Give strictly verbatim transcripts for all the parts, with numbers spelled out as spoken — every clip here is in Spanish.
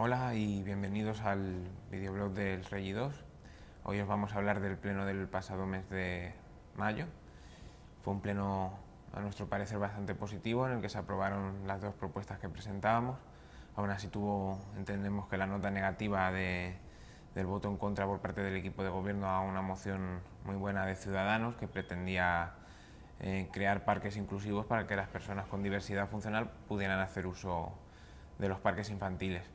Hola y bienvenidos al videoblog del Regidor. Hoy os vamos a hablar del pleno del pasado mes de mayo. Fue un pleno, a nuestro parecer, bastante positivo, en el que se aprobaron las dos propuestas que presentábamos. Aún así tuvo, entendemos que la nota negativa de, del voto en contra por parte del equipo de gobierno a una moción muy buena de Ciudadanos que pretendía eh, crear parques inclusivos para que las personas con diversidad funcional pudieran hacer uso de los parques infantiles.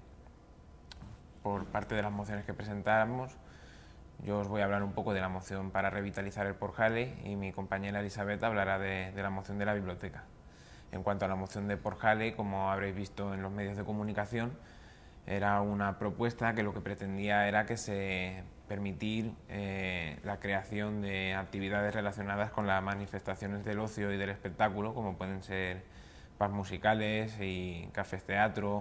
Por parte de las mociones que presentamos, yo os voy a hablar un poco de la moción para revitalizar el Porjale y mi compañera Elizabeth hablará de, de la moción de la biblioteca. En cuanto a la moción de Porjale, como habréis visto en los medios de comunicación, era una propuesta que lo que pretendía era que se permitir eh, la creación de actividades relacionadas con las manifestaciones del ocio y del espectáculo, como pueden ser pubs musicales y cafés teatro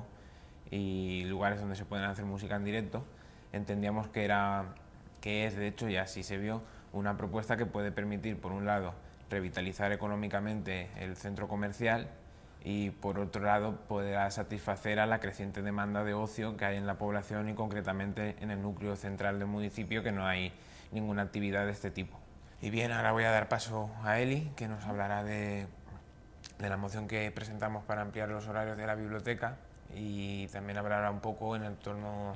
y lugares donde se pueden hacer música en directo. Entendíamos que era, que es de hecho, y así se vio, una propuesta que puede permitir, por un lado, revitalizar económicamente el centro comercial y, por otro lado, podrá satisfacer a la creciente demanda de ocio que hay en la población y concretamente en el núcleo central del municipio, que no hay ninguna actividad de este tipo. Y bien, ahora voy a dar paso a Eli, que nos hablará de, de la moción que presentamos para ampliar los horarios de la biblioteca, y también hablará un poco en el torno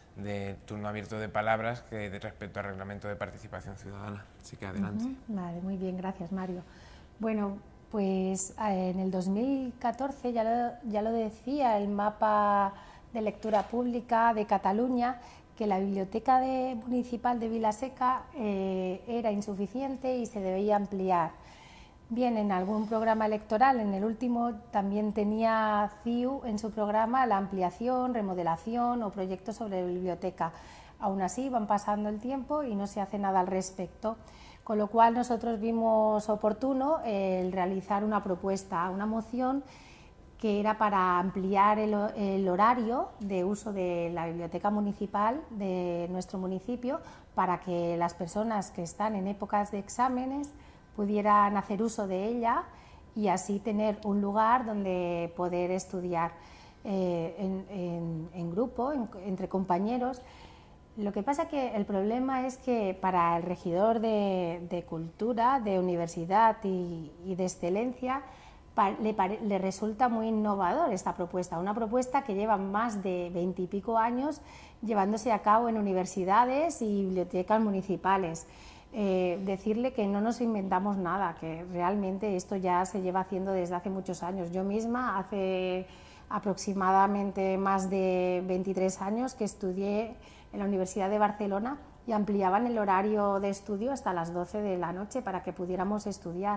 de turno abierto de palabras que de respecto al reglamento de participación ciudadana. Así que adelante. Uh-huh. Vale, muy bien, gracias Mario. Bueno, pues en el dos mil catorce ya lo, ya lo decía el mapa de lectura pública de Cataluña, que la biblioteca de, municipal de Vila-seca eh, era insuficiente y se debía ampliar. Bien, en algún programa electoral, en el último, también tenía C I U en su programa la ampliación, remodelación o proyectos sobre biblioteca. Aún así, van pasando el tiempo y no se hace nada al respecto, con lo cual nosotros vimos oportuno el realizar una propuesta, una moción que era para ampliar el, el horario de uso de la biblioteca municipal de nuestro municipio para que las personas que están en épocas de exámenes pudieran hacer uso de ella y así tener un lugar donde poder estudiar eh, en, en, en grupo, en, entre compañeros. Lo que pasa que el problema es que para el regidor de, de Cultura, de Universidad y, y de Excelencia, pa, le, le resulta muy innovador esta propuesta, una propuesta que lleva más de veintipico años llevándose a cabo en universidades y bibliotecas municipales. Eh, decirle que no nos inventamos nada, que realmente esto ya se lleva haciendo desde hace muchos años. Yo misma hace aproximadamente más de veintitrés años que estudié en la Universidad de Barcelona y ampliaban el horario de estudio hasta las doce de la noche para que pudiéramos estudiar.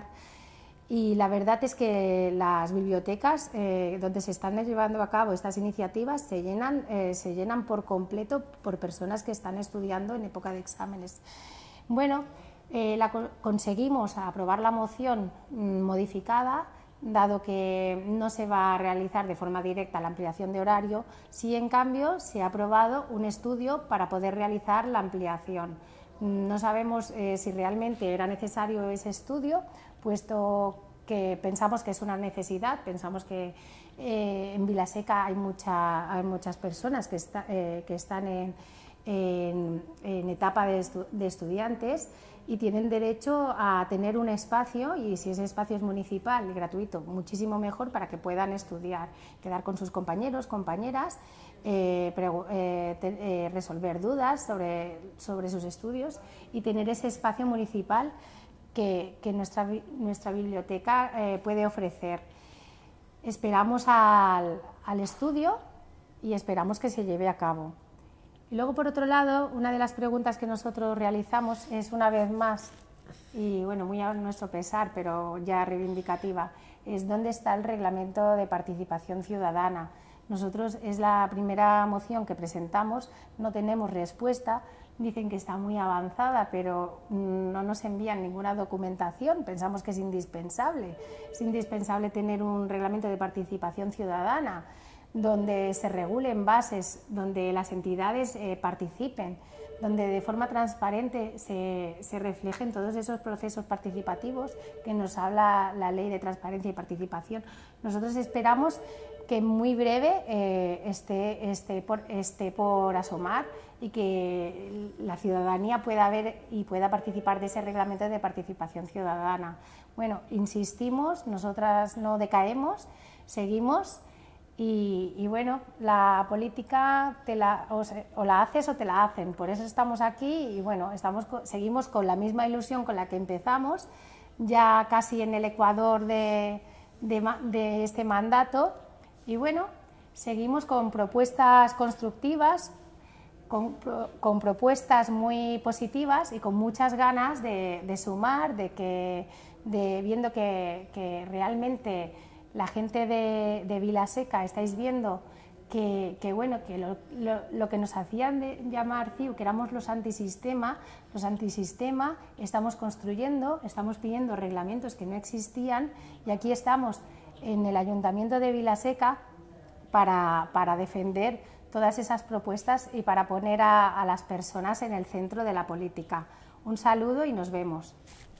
Y la verdad es que las bibliotecas eh, donde se están llevando a cabo estas iniciativas se llenan, eh, se llenan por completo por personas que están estudiando en época de exámenes. Bueno, eh, la, conseguimos aprobar la moción mmm, modificada, dado que no se va a realizar de forma directa la ampliación de horario, sí en cambio se ha aprobado un estudio para poder realizar la ampliación. No sabemos eh, si realmente era necesario ese estudio, puesto que pensamos que es una necesidad, pensamos que eh, en Vila-seca hay, mucha, hay muchas personas que, está, eh, que están en En, en etapa de, estu de estudiantes y tienen derecho a tener un espacio, y si ese espacio es municipal y gratuito, muchísimo mejor para que puedan estudiar, quedar con sus compañeros, compañeras, eh, eh, te, eh, resolver dudas sobre, sobre sus estudios y tener ese espacio municipal que, que nuestra, nuestra biblioteca eh, puede ofrecer. Esperamos al, al estudio y esperamos que se lleve a cabo. Y luego, por otro lado, una de las preguntas que nosotros realizamos es, una vez más, y bueno, muy a nuestro pesar, pero ya reivindicativa, es ¿dónde está el reglamento de participación ciudadana? Nosotros es la primera moción que presentamos, no tenemos respuesta, dicen que está muy avanzada, pero no nos envían ninguna documentación, pensamos que es indispensable, es indispensable tener un reglamento de participación ciudadana, donde se regulen bases, donde las entidades eh, participen, donde de forma transparente se, se reflejen todos esos procesos participativos que nos habla la Ley de Transparencia y Participación. Nosotros esperamos que muy breve eh, esté, esté, por, esté por asomar y que la ciudadanía pueda ver y pueda participar de ese reglamento de participación ciudadana. Bueno, insistimos, nosotras no decaemos, seguimos y, y bueno, la política te la, o, se, o la haces o te la hacen, por eso estamos aquí y bueno, estamos, seguimos con la misma ilusión con la que empezamos, ya casi en el ecuador de, de, de este mandato. Y bueno, seguimos con propuestas constructivas, con, con propuestas muy positivas y con muchas ganas de, de sumar, de que, de, viendo que, que realmente la gente de, de Vilaseca estáis viendo que, que, bueno, que lo, lo, lo que nos hacían de llamar C I U, que éramos los antisistema, los antisistema, estamos construyendo, estamos pidiendo reglamentos que no existían y aquí estamos en el Ayuntamiento de Vilaseca para, para defender todas esas propuestas y para poner a, a las personas en el centro de la política. Un saludo y nos vemos.